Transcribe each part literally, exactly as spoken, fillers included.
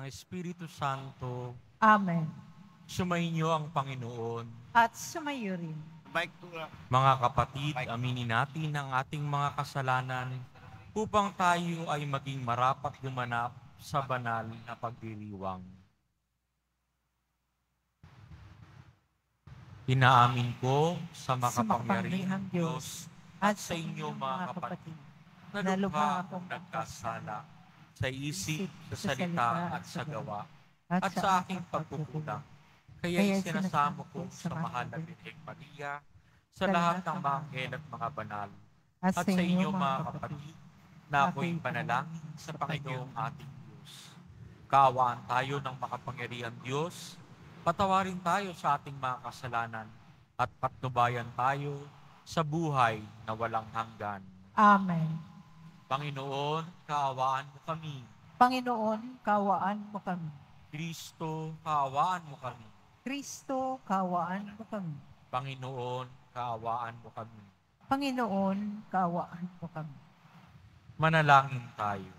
Espiritu Santo. Amen. Sumainyo ang Panginoon. At sumayo rin. Mga kapatid, aminin natin ang ating mga kasalanan upang tayo ay maging marapat gumanap sa banal na pagdiriwang. Inaamin ko sa makapangyarihang Diyos at sa inyo mga kapatid na lubha akong nagkasala sa isip, sa salita at sa gawa at sa aking pagkukulang. Kaya sinasamo ko sa mahal na Birheng Maria, sa lahat ng mga anghel at mga banal, at sa inyo mga kapatid, na ako'y panalangin sa Panginoong ating Diyos. Kaawaan tayo ng makapangyarihang Diyos, patawarin tayo sa ating mga kasalanan, at patnubayan tayo sa buhay na walang hanggan. Amen. Panginoon, kaawaan mo kami. Panginoon, kaawaan mo kami. Kristo, kaawaan mo kami. Kristo, kaawaan mo kami. Panginoon, kaawaan mo kami. Panginoon, kaawaan mo kami. Manalangin tayo.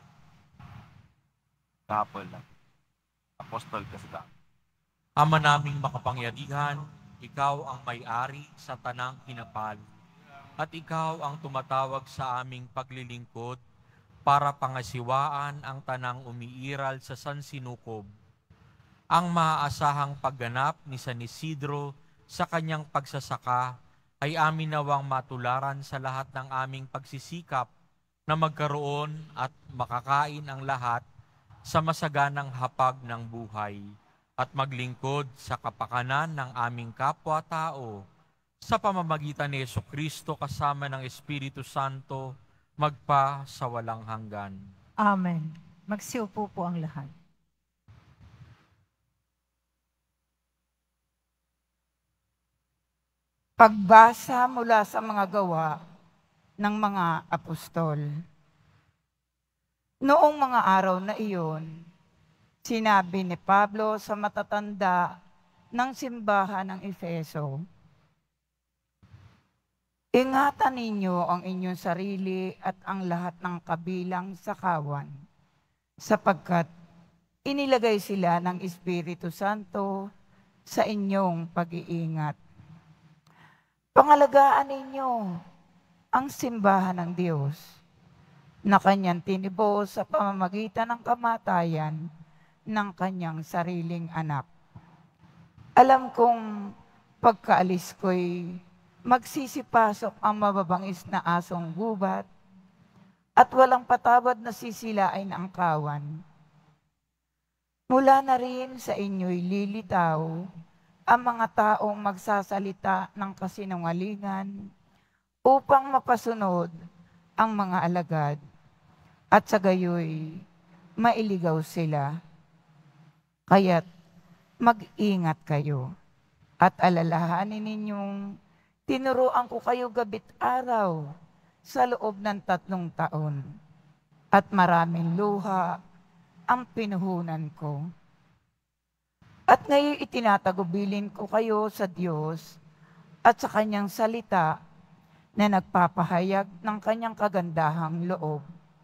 Kapol lang. Apostol Kasda. Ama naming makapangyarihan, ikaw ang may-ari sa tanang kinapal, at ikaw ang tumatawag sa aming paglilingkod para pangasiwaan ang tanang umiiral sa Sansinukob. Ang maaasahang pagganap ni San Isidro sa kanyang pagsasaka ay amin nawang matularan sa lahat ng aming pagsisikap na magkaroon at makakain ang lahat sa masaganang hapag ng buhay at maglingkod sa kapakanan ng aming kapwa-tao sa pamamagitan ni Jesucristo kasama ng Espiritu Santo magpa sa walang hanggan. Amen. Magsiupo po ang lahat. Pagbasa mula sa mga gawa ng mga apostol. Noong mga araw na iyon, sinabi ni Pablo sa matatanda ng simbahan ng Efeso, ingatan ninyo ang inyong sarili at ang lahat ng kabilang sa kawan, sapagkat inilagay sila ng Espiritu Santo sa inyong pag-iingat. Pangalagaan ninyo ang simbahan ng Diyos na kanyang tinibos sa pamamagitan ng kamatayan ng kanyang sariling anak. Alam kong pagkaalis ko'y magsisipasok ang mababangis na asong gubat at walang patawad na sisilain ang kawan. Mula na rin sa inyo'y lilitaw ang mga taong magsasalita ng kasinungalingan upang mapasunod ang mga alagad at sa gayoy mailigaw sila. Kaya't mag-ingat kayo at alalahanin ninyong tinuruan ko kayo gabit araw sa loob ng tatlong taon at maraming luha ang pinuhunan ko. At ngayon itinatagubilin ko kayo sa Diyos at sa kanyang salita na nagpapahayag ng kanyang kagandahang loob.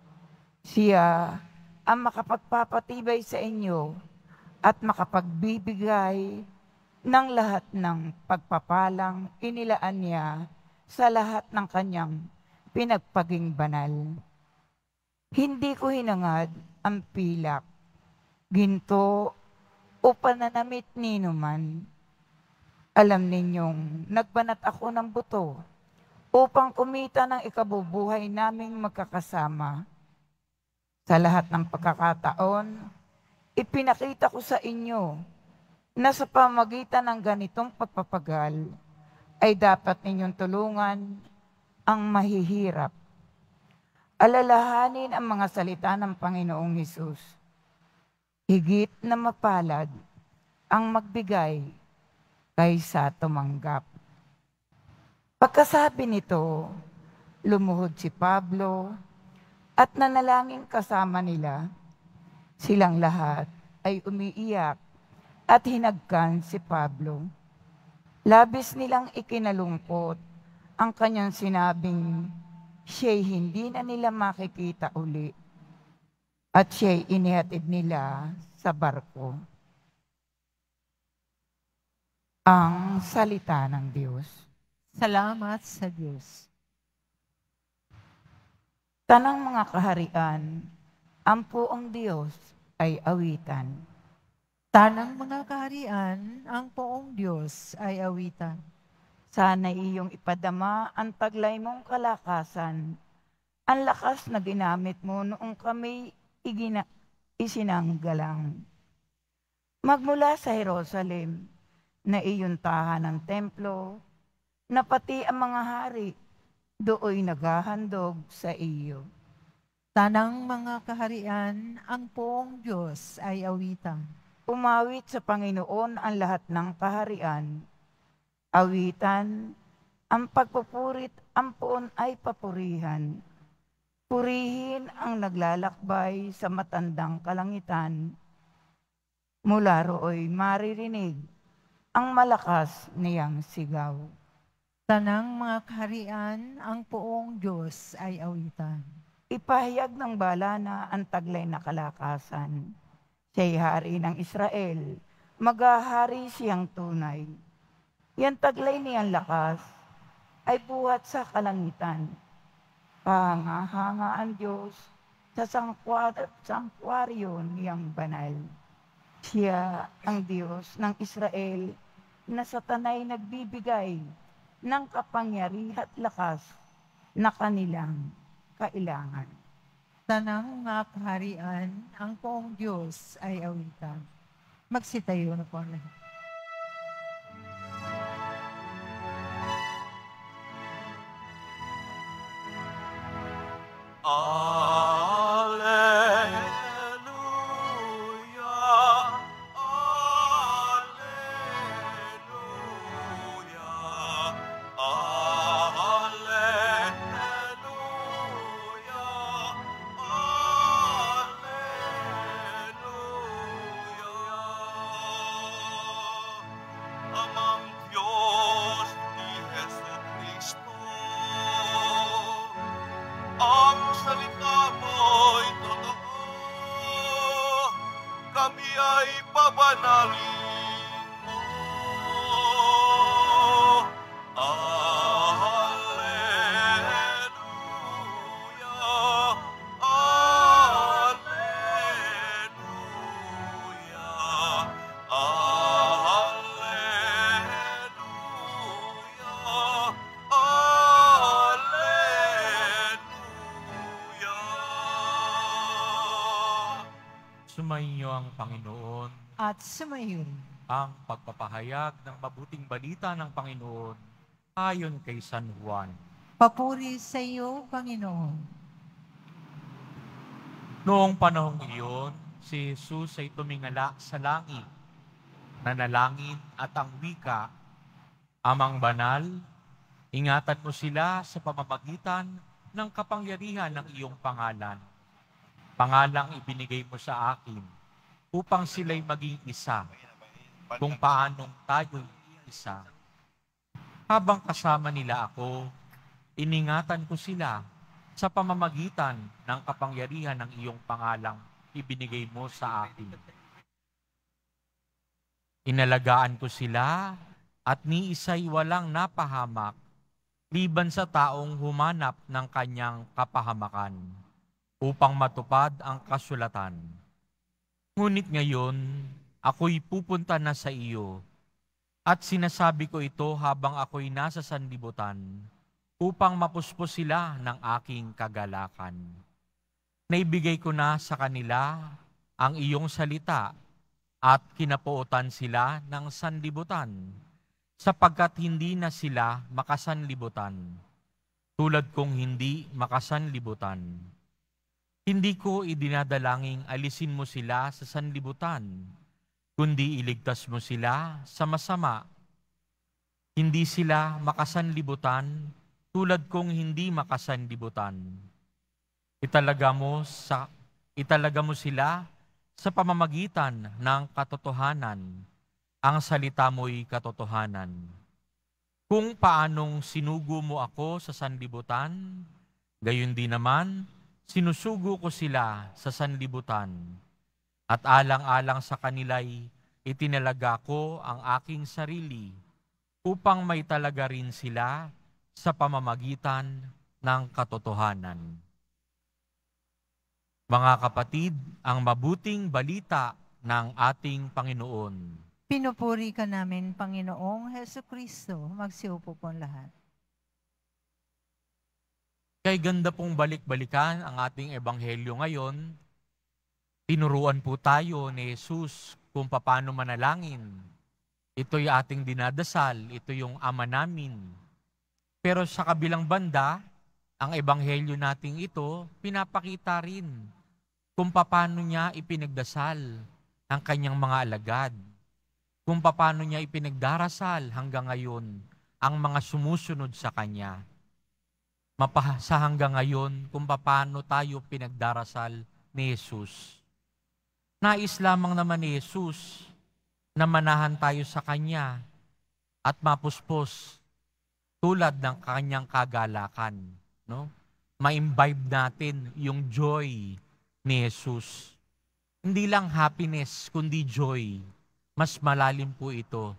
Siya ang makapagpapatibay sa inyo at makapagbibigay ng lahat ng pagpapalang inilaan niya sa lahat ng kanyang pinagpaging banal. Hindi ko hinangad ang pilak, ginto, o pananamit ninuman. Alam ninyong nagbanat ako ng buto upang kumita ng ikabubuhay naming magkakasama. Sa lahat ng pagkakataon, ipinakita ko sa inyo na sa pamagitan ng ganitong pagpapagal ay dapat ninyong tulungan ang mahihirap. Alalahanin ang mga salita ng Panginoong Hesus. Higit na mapalad ang magbigay kaysa tumanggap. Pagkasabi nito, lumuhod si Pablo at nanalangin kasama nila. Silang lahat ay umiiyak at hinagkan si Pablo. Labis nilang ikinalungkot ang kanyang sinabing siya'y hindi na nila makikita uli. At siya'y inihatid nila sa barko. Ang salita ng Diyos. Salamat sa Diyos. Tanang mga kaharian, ang poong Diyos ay awitan. Tanang mga kaharian, ang poong Diyos ay awitan. Sana iyong ipadama ang taglay mong kalakasan, ang lakas na ginamit mo noong kami igina, isinanggalang. Magmula sa Jerusalem, na iyong tahan ng templo, na pati ang mga hari dooy naghahandog sa iyo. Tanang mga kaharian, ang poong Diyos ay awitan. Umawit sa Panginoon ang lahat ng kaharian. Awitan, ang pagpupurit, ang poon ay papurihan. Purihin ang naglalakbay sa matandang kalangitan. Mula rooy maririnig ang malakas niyang sigaw. Tanang mga kaharian, ang poong Diyos ay awitan. Ipahayag ng bala na ang taglay na kalakasan. Siya'y hari ng Israel, maghahari siyang tunay. Yan taglay niyang lakas ay buhat sa kalangitan. Pahanga-hanga ang Diyos sa sangtuaryo niyang banal. Siya ang Diyos ng Israel na sa tanay nagbibigay ng kapangyarihan at lakas na kanilang kailangan. Tanang mga kaharian, ang poong Diyos ay awitan. Magsitayo na po ang lahat. Alleluia, alleluia, alleluia, alleluia. Amang Diyos ni Jesucristo, ang salita mo'y totoo, kami ay pabanalin mo. Alleluia, alleluia, alleluia, alleluia. Sumainyo ang Panginoon, At sumayon, ang pagpapahayag ng mabuting balita ng Panginoon ayon kay San Juan. papuri sa iyo, Panginoon. Noong panahong iyon, si Jesus ay tumingala sa langit, nanalangin at ang wika, Amang banal, ingatan mo sila sa pamamagitan ng kapangyarihan ng iyong pangalan. Pangalang ibinigay mo sa akin upang sila'y maging isa, kung paanong tayo'y isa. Habang kasama nila ako, iningatan ko sila sa pamamagitan ng kapangyarihan ng iyong pangalang ibinigay mo sa akin. Inalagaan ko sila at ni isa'y walang napahamak, liban sa taong humanap ng kanyang kapahamakan, upang matupad ang kasulatan. Ngunit ngayon, ako'y pupunta na sa iyo, at sinasabi ko ito habang ako'y nasa sanlibutan, upang mapuspos sila ng aking kagalakan. Naibigay ko na sa kanila ang iyong salita, at kinapuotan sila ng sanlibutan, sapagkat hindi na sila makasanlibutan, tulad kong hindi makasanlibutan. Hindi ko idinadalangin alisin mo sila sa sanlibutan, kundi iligtas mo sila sa masama. Hindi sila makasanlibutan, tulad kong hindi makasanlibutan. Italaga mo, sa, italaga mo sila sa pamamagitan ng katotohanan. Ang salita mo'y katotohanan. Kung paanong sinugo mo ako sa sanlibutan, gayon din naman, sinusugo ko sila sa sanlibutan. At alang-alang sa kanila'y itinalaga ko ang aking sarili upang may talaga rin sila sa pamamagitan ng katotohanan. Mga kapatid, ang mabuting balita ng ating Panginoon. Pinupuri ka namin, Panginoong Heso Kristo. Magsiupo po ang lahat. Kay ganda pong balik-balikan ang ating ebanghelyo ngayon. Tinuruan po tayo ni Jesus kung paano manalangin. Ito'y ating dinadasal, ito yung Ama namin. Pero sa kabilang banda, ang ebanghelyo nating ito, pinapakita rin kung paano niya ipinagdasal ang kanyang mga alagad. Kung paano niya ipinagdarasal hanggang ngayon ang mga sumusunod sa kanya. Mapasa hanggang ngayon kung paano tayo pinagdarasal ni Jesus. Nais lamang naman ni Jesus na manahan tayo sa Kanya at mapuspos tulad ng Kanyang kagalakan. No? Ma-imbibe natin yung joy ni Jesus. Hindi lang happiness, kundi joy. Mas malalim po ito.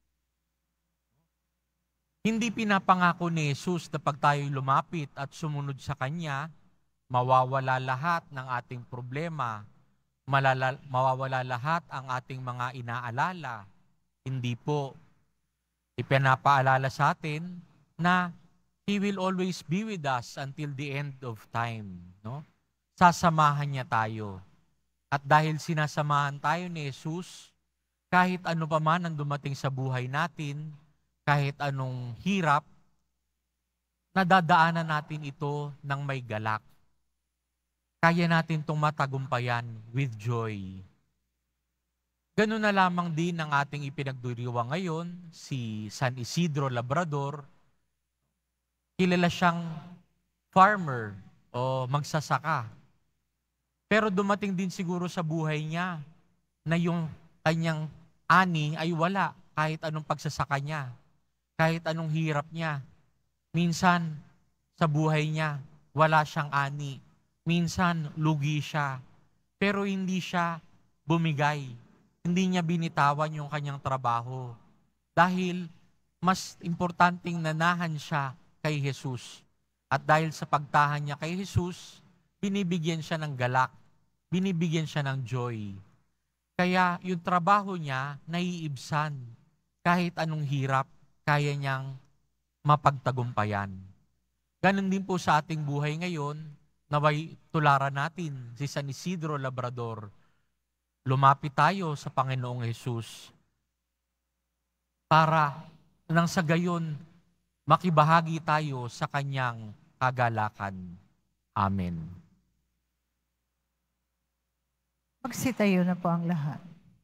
Hindi pinapangako ni Jesus na pag tayo lumapit at sumunod sa Kanya, mawawala lahat ng ating problema, malala, mawawala lahat ang ating mga inaalala. Hindi po. Ipinapaalala sa atin na He will always be with us until the end of time. No? Sasamahan niya tayo. At dahil sinasamahan tayo ni Jesus, kahit ano pa man ang dumating sa buhay natin, kahit anong hirap, nadadaanan natin ito ng may galak. Kaya natin itong matagumpayan with joy. Ganun na lamang din ang ating ipinagdiriwang ngayon, si San Isidro Labrador. Kilala siyang farmer o magsasaka. Pero dumating din siguro sa buhay niya na yung kanyang ani ay wala kahit anong pagsasaka niya. Kahit anong hirap niya. Minsan, sa buhay niya, wala siyang ani. Minsan, lugi siya. Pero hindi siya bumigay. Hindi niya binitawan yung kanyang trabaho. Dahil mas importanteng nanahan siya kay Jesus. At dahil sa pagtahan niya kay Jesus, binibigyan siya ng galak. Binibigyan siya ng joy. Kaya yung trabaho niya, naiibsan. Kahit anong hirap, kaya niyang mapagtagumpayan. Ganon din po sa ating buhay ngayon, naway tularan natin si San Isidro Labrador. Lumapit tayo sa Panginoong Jesus para nang sa gayon makibahagi tayo sa kanyang kagalakan. Amen. Magsitayo na po ang lahat.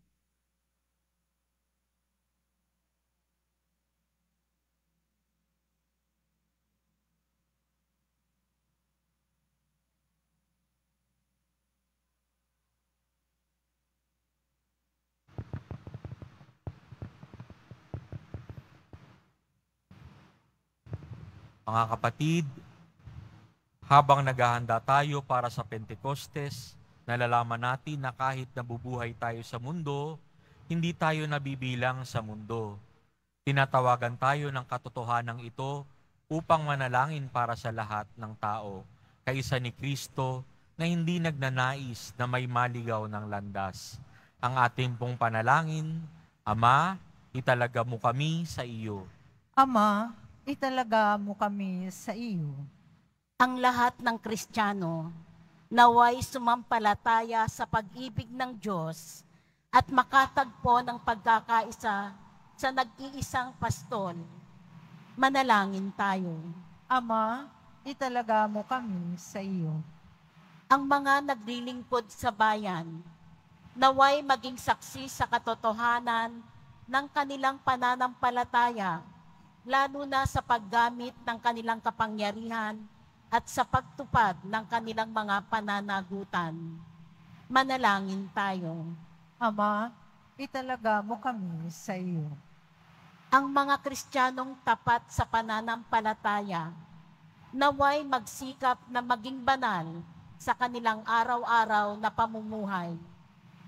Mga kapatid, habang naghahanda tayo para sa Pentecostes, nalalaman natin na kahit nabubuhay tayo sa mundo, hindi tayo nabibilang sa mundo. Tinatawagan tayo ng katotohanan ito upang manalangin para sa lahat ng tao, kaisa ni Kristo na hindi nagnanais na may maligaw ng landas. Ang ating pong panalangin, Ama, italaga mo kami sa iyo. Ama, italaga mo kami sa iyo. Ang lahat ng Kristiyano naway sumampalataya sa pag-ibig ng Diyos at makatagpo ng pagkakaisa sa nag-iisang pastol. Manalangin tayo. Ama, italaga mo kami sa iyo. Ang mga naglilingkod sa bayan, naway maging saksi sa katotohanan ng kanilang pananampalataya, lalo na sa paggamit ng kanilang kapangyarihan at sa pagtupad ng kanilang mga pananagutan. Manalangin tayo. Ama, italaga mo kami sa iyo. Ang mga Kristiyanong tapat sa pananampalataya, naway magsikap na maging banal sa kanilang araw-araw na pamumuhay.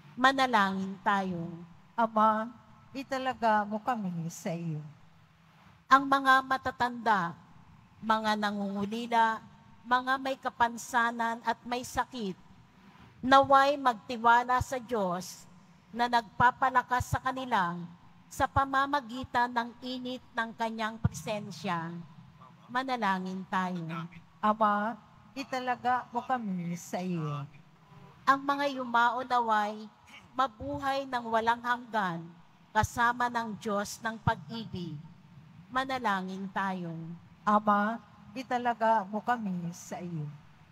Manalangin tayo. Ama, italaga mo kami sa iyo. Ang mga matatanda, mga nangungulila, mga may kapansanan at may sakit, naway magtiwala sa Diyos na nagpapalakas sa kanila sa pamamagitan ng init ng kanyang presensya. Manalangin tayo. Ama, italaga mo kami sa iyo. Ang mga yumao naway mabuhay ng walang hanggan kasama ng Diyos ng pag-ibig. Manalangin tayo. Ama, italaga mo kami sa iyo.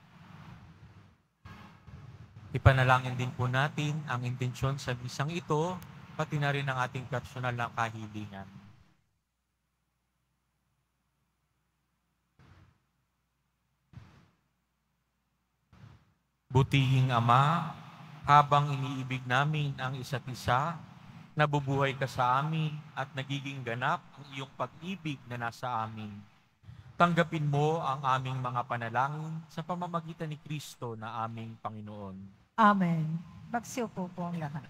Ipanalangin din po natin ang intensyon sa misang ito, pati na rin ang ating personal na kahilingan. Butihing Ama, habang iniibig namin ang isa't isa, nabubuhay ka sa amin at nagiging ganap ang iyong pag-ibig na nasa amin. Tanggapin mo ang aming mga panalangin sa pamamagitan ni Kristo na aming Panginoon. Amen. Magsiupo po ang lahat.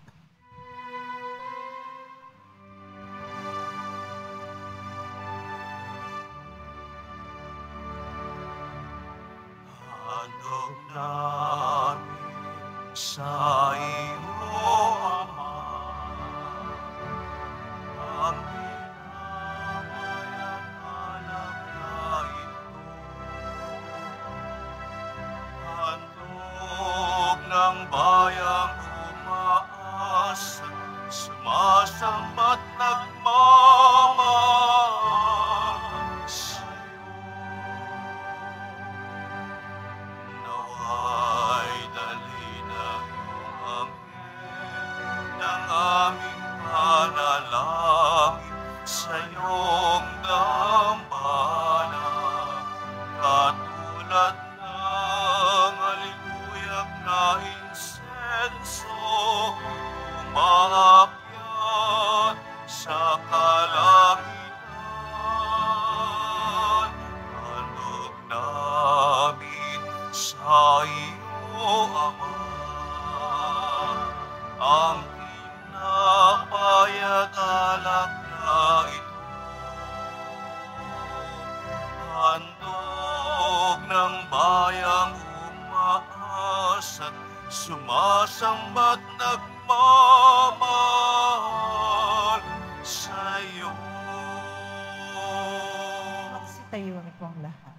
Handog namin sa iyo, Ama, ang pinamayan anak na ito. Handog ng bayang umaasa, sumasambat nagmamahal sa'yo. Naway dalhin ang iyong anghel ng aming panalangin sa iyong dambana. Katulad ng aliguyak na insenso, umaakyat sa kalangitan. Handog namin sa iyo, Ama, ang pinapayat alak na ito. Handog ng bayang umaasat, sumasambat nagmamahal sa iyo. Magsitayo na po ang lahat.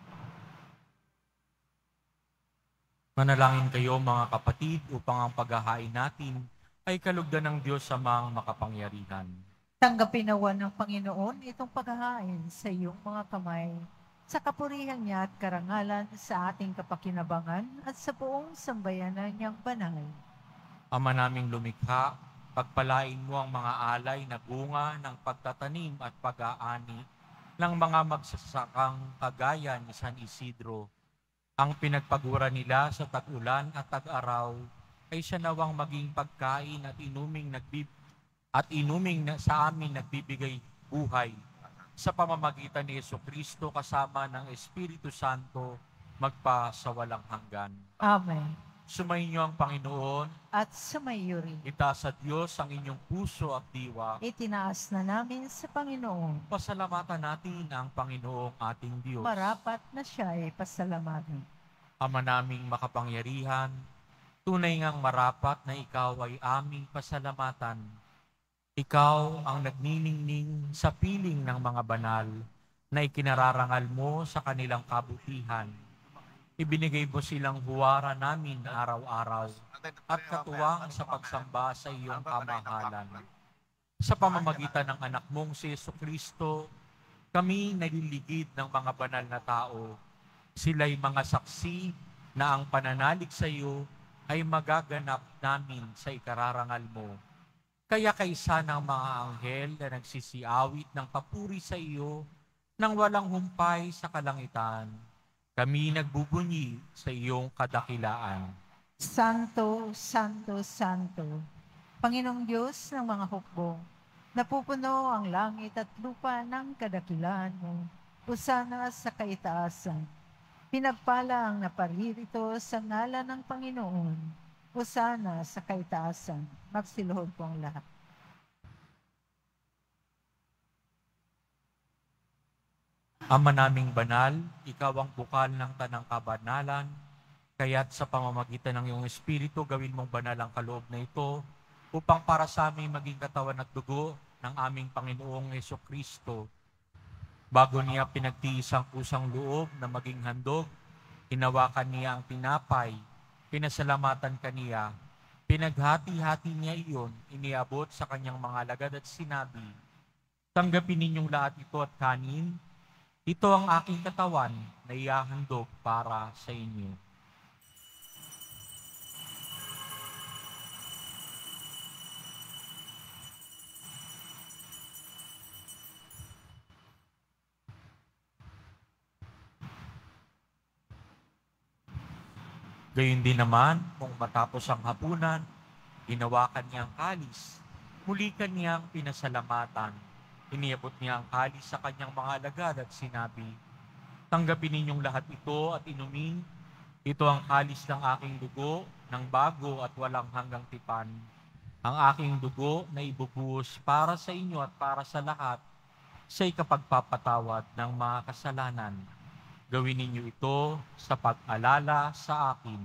Manalangin kayo mga kapatid upang ang paghahain natin ay kalugdan ng Diyos sa mga makapangyarihan. Tanggapin nawa ng Panginoon itong paghahain sa iyong mga kamay, sa kapurihan niya at karangalan sa ating kapakinabangan at sa buong sambayanan niyang banal. Ama naming lumikha, pagpalain mo ang mga alay na bunga ng pagtatanim at pag-aani ng mga magsasakang kagaya ni San Isidro. Ang pinagpagura nila sa tag-ulan at tag-araw ay siya nawang maging pagkain at inuming nagbib at inuming na sa amin nagbibigay buhay sa pamamagitan ni Jesucristo kasama ng Espiritu Santo magpa sa walang hanggan. Amen. Sumainyo ang Panginoon, At sumayo rin. itaas sa Diyos ang inyong puso at diwa. Itinaas na namin sa Panginoon. Pasalamatan natin ang Panginoong ating Diyos. Marapat na siya ay pasalamatin. Ama naming makapangyarihan, tunay ngang marapat na ikaw ay aming pasalamatan. Ikaw ang nagniningning sa piling ng mga banal na ikinararangal mo sa kanilang kabutihan. Ibinigay mo silang huwara namin araw-araw at katuwang sa pagsamba sa iyong kamahalan. Sa pamamagitan ng anak mong si Jesucristo, kami naliligid ng mga banal na tao. Sila'y mga saksi na ang pananalig sa iyo ay magaganap namin sa ikararangal mo. Kaya kaysa ng mga anghel na nagsisiawit ng papuri sa iyo nang walang humpay sa kalangitan, kami nagbubunyi sa iyong kadakilaan. Santo, Santo, Santo, Panginoong Diyos ng mga hukbo, napupuno ang langit at lupa ng kadakilaan mo, usana sa kaitaasan. Pinagpala ang naparirito sa ngalan ng Panginoon, Hosana sa kaitaasan. Magsiluhod po ang lahat. Ama naming banal, ikaw ang bukal ng tanang kabanalan, kaya't sa pamamagitan ng iyong Espiritu, gawin mong banal ang kaloob na ito, upang para sa aming maging katawan at dugo ng aming Panginoong Hesukristo. Bago niya pinagtiis ang kusang loob na maging handog, hinawakan niya ang tinapay, pinasalamatan kaniya, pinaghati-hati niya iyon, iniabot sa kanyang mga alagad at sinabi, "Tanggapin ninyong lahat ito at kanin, ito ang aking katawan na ihahandog para sa inyo." Gayun din naman, kung matapos ang hapunan, hinawakan niya ang kalis, muli kaniyang pinasalamatan. Iniabot niya ang kalis sa kanyang mga alagad at sinabi, "Tanggapin ninyong lahat ito at inumin. Ito ang kalis ng aking dugo, ng bago at walang hanggang tipan. Ang aking dugo na ibubuhos para sa inyo at para sa lahat sa ikapagpapatawad ng mga kasalanan. Gawin ninyo ito sa pag-alala sa akin."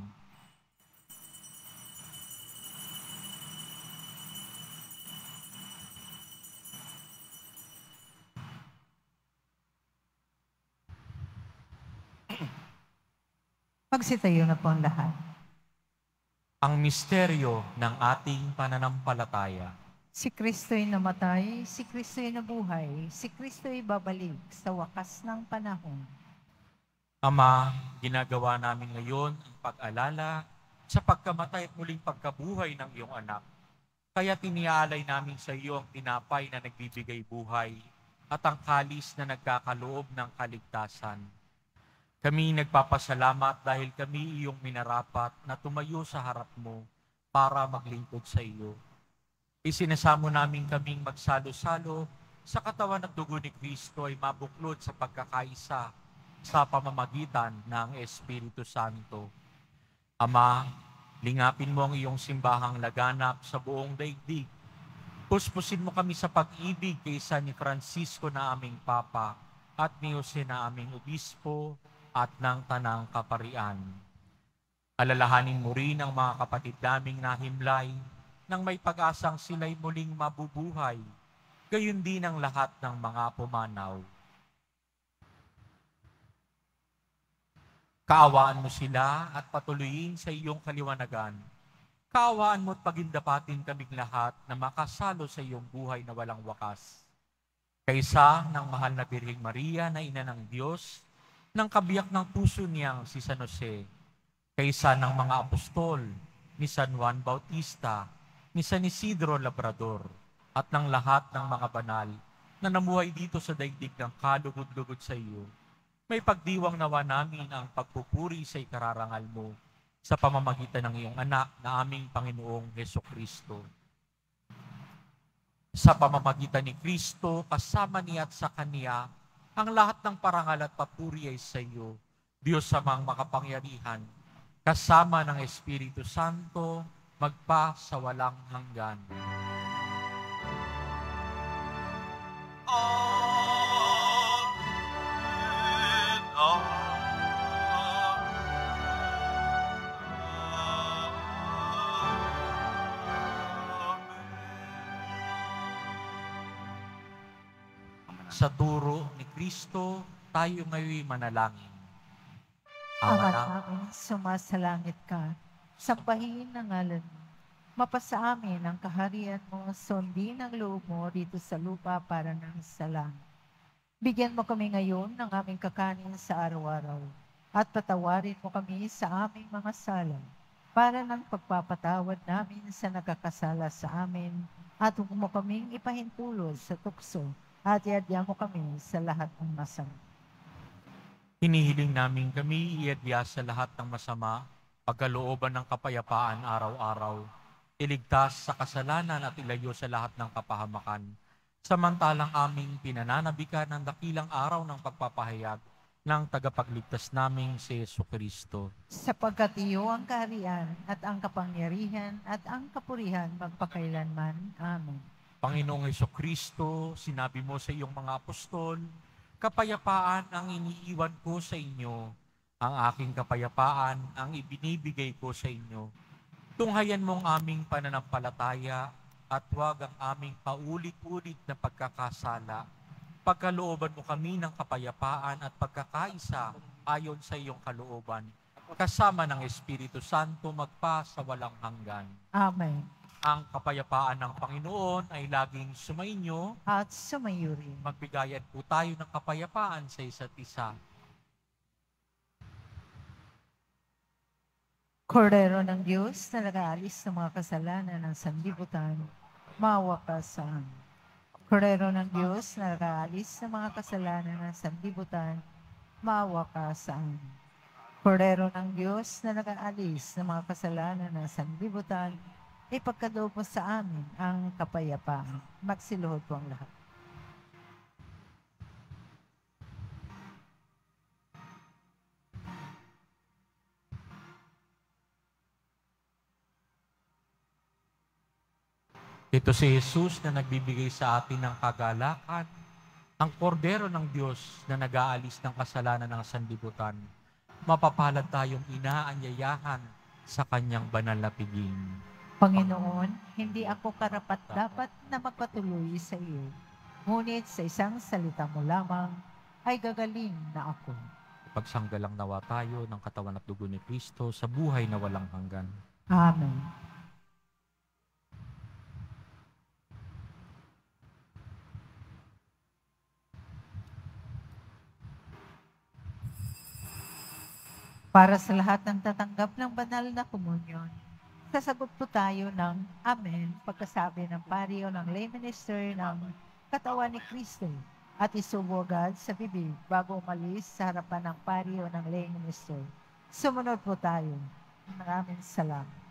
Magsitayo na po ang lahat. Ang misteryo ng ating pananampalataya. Si Kristo'y namatay, si Kristo'y nabuhay, si Kristo'y babalik sa wakas ng panahon. Ama, ginagawa namin ngayon ang pag-alala sa pagkamatay at muling pagkabuhay ng iyong anak. Kaya tiniaalay namin sa iyo ang tinapay na nagbibigay buhay at ang kalis na nagkakaloob ng kaligtasan. Kami nagpapasalamat dahil kami iyong minarapat na tumayo sa harap mo para maglingkod sa iyo. Isinasamo namin kaming magsalo-salo sa katawan at dugo ni Kristo ay mabuklod sa pagkakaisa sa pamamagitan ng Espiritu Santo. Ama, lingapin mo ang iyong simbahang laganap sa buong daigdig. Puspusin mo kami sa pag-ibig kaysa ni Francisco na aming Papa at ni Jose na aming Obispo at ng Tanang Kaparian. Alalahanin mo rin ang mga kapatid naming nahimlay nang may pag-asang sila'y muling mabubuhay, gayon din ang lahat ng mga pumanaw. Kaawaan mo sila at patuloyin sa iyong kaliwanagan. Kaawaan mo at pagindapatin kaming lahat na makasalo sa iyong buhay na walang wakas. Kaysa ng mahal na Birheng Maria na ina ng Diyos, ng kabiyak ng puso niyang si San Jose, kaysa ng mga apostol, ni San Juan Bautista, ni San Isidro Labrador, at ng lahat ng mga banal na namuhay dito sa daigdig ng kalugod-lugod sa iyo, may pagdiwang nawa namin ang pagpupuri sa ikararangal mo sa pamamagitan ng iyong anak na aming Panginoong Hesukristo. Sa pamamagitan ni Kristo, kasama niya at sa Kaniya, ang lahat ng parangal at papuri ay sa iyo, Diyos amang makapangyarihan, kasama ng Espiritu Santo, magpa sa walang hanggan. Amen. Amen. Sa turo ni Kristo, tayo ngayon manalangin. Ama Ama na, namin, sumasalangit ka, sambahin ang ngalan mo. Mapasa amin ang kaharian mo, sundin ang loob mo dito sa lupa para ng sa langit. Bigyan mo kami ngayon ng aming kakanin sa araw-araw, at patawarin mo kami sa aming mga sala, para ng pagpapatawad namin sa nagkakasala sa amin, at huwag mo kaming ipahintulot sa tukso, at iadya mo kami sa lahat ng masama. hinihiling namin kami iadya sa lahat ng masama, pagkalooban ng kapayapaan araw-araw, iligtas sa kasalanan at ilayo sa lahat ng kapahamakan, samantalang aming pinananabikan ng dakilang araw ng pagpapahayag ng tagapagligtas naming si Jesucristo. Sapagkat iyo ang kaharian at ang kapangyarihan at ang kapurihan magpakailanman. Amen. Panginoong Jesucristo, sinabi mo sa iyong mga apostol, kapayapaan ang iniiwan ko sa inyo, ang aking kapayapaan ang ibinibigay ko sa inyo. Tunghayan mong aming pananampalataya at huwag ang aming paulit-ulit na pagkakasala. Pagkalooban mo kami ng kapayapaan at pagkakaisa ayon sa iyong kalooban, kasama ng Espiritu Santo magpa sa walang hanggan. Amen. Ang kapayapaan ng Panginoon ay laging sumainyo. At sumayo rin. Magbigayan po tayo ng kapayapaan sa isa't isa. Kordero ng Diyos na nag-aalis ng mga kasalanan ng sanlibutan, maawa ka sa amin. Kordero ng Diyos na nag-aalis ng mga kasalanan ng sanlibutan, maawa ka sa amin. Kordero ng Diyos na nag-aalis ng mga kasalanan ng sanlibutan, ipagkaloob mo sa amin ang kapayapaan. Magsiluhod po ang lahat. Ito si Jesus na nagbibigay sa atin ng kagalakan, ang kordero ng Diyos na nag-aalis ng kasalanan ng sanlibutan. Mapapalad tayong inaanyayahan sa kanyang banal na piging. Panginoon, hindi ako karapat-dapat na magpatuloy sa iyo. Ngunit sa isang salita mo lamang ay gagaling na ako. Pagsanggalang nawa tayo ng katawan at dugo ni Kristo sa buhay na walang hanggan. Amen. Para sa lahat ng tatanggap ng banal na komunyon, sasagot po tayo ng Amen pagkasabi ng pari o ng lay minister ng katawan ni Kristo at isubo agad sa bibig bago umalis sa harapan ng pari o ng lay minister. Sumunod po tayo. Maraming salamat.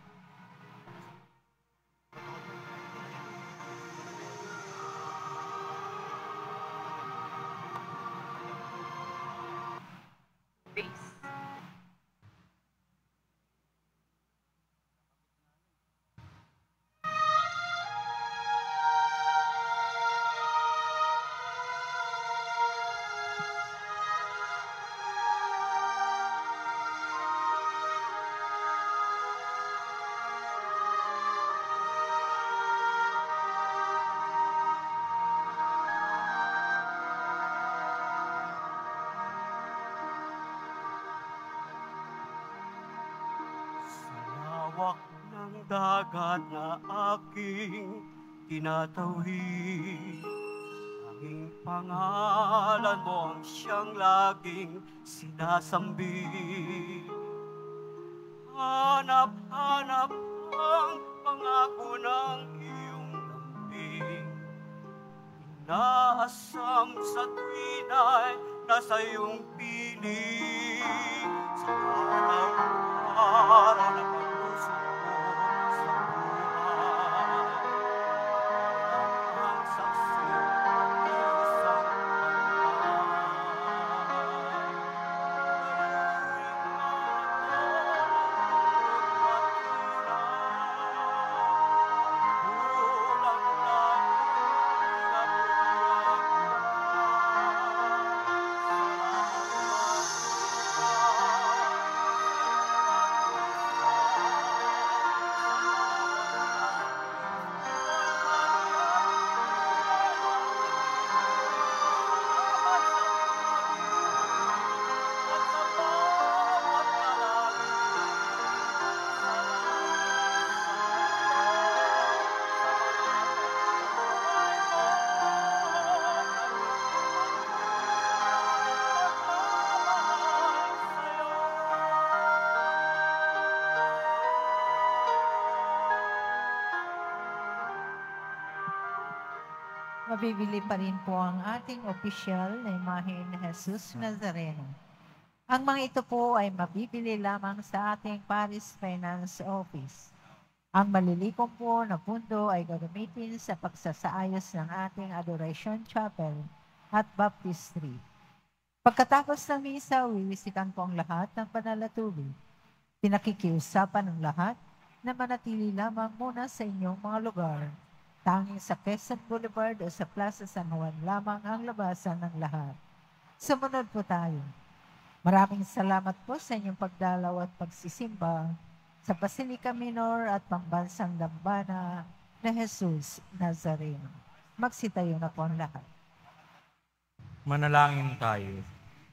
Hawak ng dagat na aking tinatawid. Ang pangalan mo ang siyang laging sinasambit. Hanap-hanap ang pangako ng iyong lambing. Inaasam sa tuwina'y nasa iyong piling. Sa araw na pag-usap ko sa buhay, ang saksi ng isang Mabibili pa rin po ang ating opisyal na imahe ni Jesus Nazareno. Ang mga ito po ay mabibili lamang sa ating Paris Finance Office. Ang malilikom po na pundo ay gagamitin sa pagsasaayos ng ating Adoration Chapel at Baptistry. Pagkatapos ng misa, wiwisikan ko ang lahat ng banal na tubig. Pinakikiusapan ng lahat na manatili lamang muna sa inyong mga lugar. Tanging sa Quezon Boulevard o sa Plaza San Juan lamang ang labasan ng lahat. Sumunod po tayo. Maraming salamat po sa inyong pagdalaw at pagsisimba sa Basilica Minor at Pambansang Dambana na Jesus Nazareno. Magsitayo na po ang lahat. Manalangin tayo.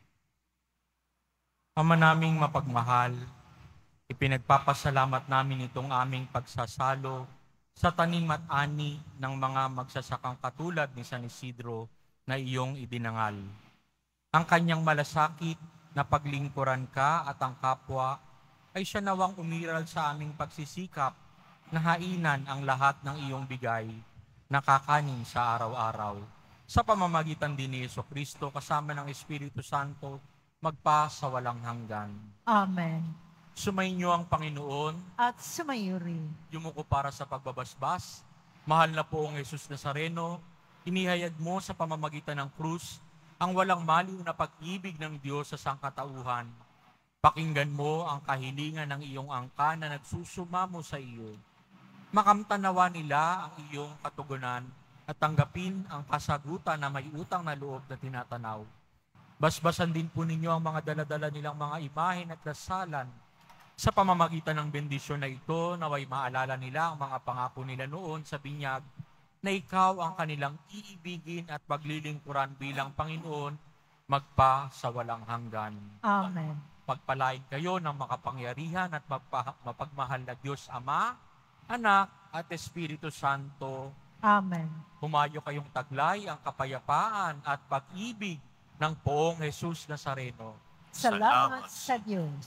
Ama naming mapagmahal, ipinagpapasalamat namin itong aming pagsasalo sa tanim at ani ng mga magsasakang katulad ni San Isidro na iyong idinangal. Ang kanyang malasakit na paglingkuran ka at ang kapwa ay siya nawang umiral sa aming pagsisikap na hainan ang lahat ng iyong bigay na kakanin sa araw-araw. Sa pamamagitan din ni Jesucristo kasama ng Espiritu Santo, magpa sa walang hanggan. Amen. Sumainyo ang Panginoon. At sumayo rin. Yumuko para sa pagbabasbas. Mahal na poong Jesus Nazareno, inihayag mo sa pamamagitan ng krus ang walang maliw na pag-ibig ng Diyos sa sangkatauhan. Pakinggan mo ang kahilingan ng iyong angka na nagsusumamo sa iyo. Makamtanawa nila ang iyong katugunan at tanggapin ang kasagutan na may utang na loob na tinatanaw. Basbasan din po ninyo ang mga daladala nilang mga imahen at dasalan. Sa pamamagitan ng bendisyon na ito, naway maalala nila ang mga pangako nila noon sa binyag na ikaw ang kanilang iibigin at paglilingkuran bilang Panginoon, magpa sa walang hanggan. Amen. Pagpalain kayo ng makapangyarihan at magpa- mapagmahal na Diyos Ama, Anak at Espiritu Santo. Amen. Humayo kayong taglay ang kapayapaan at pag-ibig ng poong Jesus Nazareno. Salamat sa Diyos.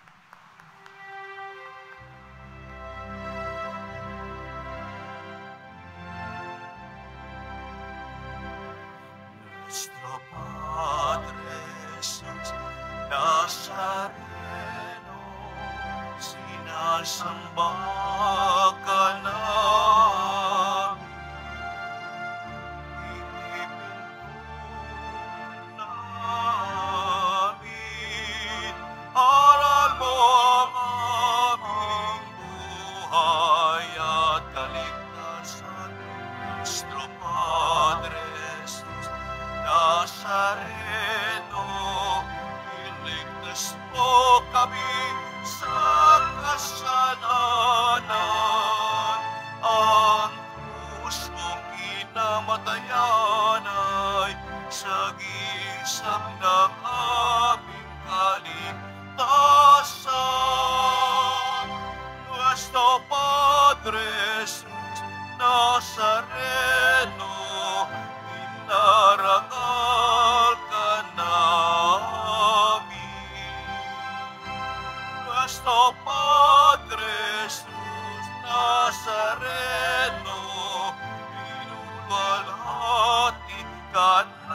Nuestro Padre Jesus Nazareno, sinasamba ka namin. Ipintunan namin, aral mo ang aming buhay at kaligtasan. Nuestro Padre Jesus Nazareno, iligtas mo kami sa kasalanan. Ang krus mong kinamatayan ay sagisag ng aming kaligtasan. Nuestro Padre Jesus Nazareno, inarangal ka namin. Nuestro Padre Jesus Nazareno, inulwalhati ka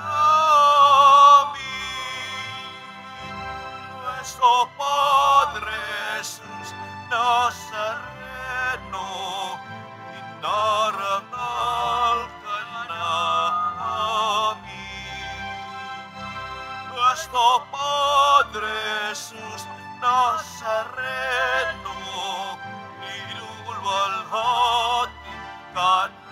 namin. Nuestro Padre Jesus Nazareno, inarangal ka namin. Nuestro Padre Jesus Nazareno, inulwalhati ka namin.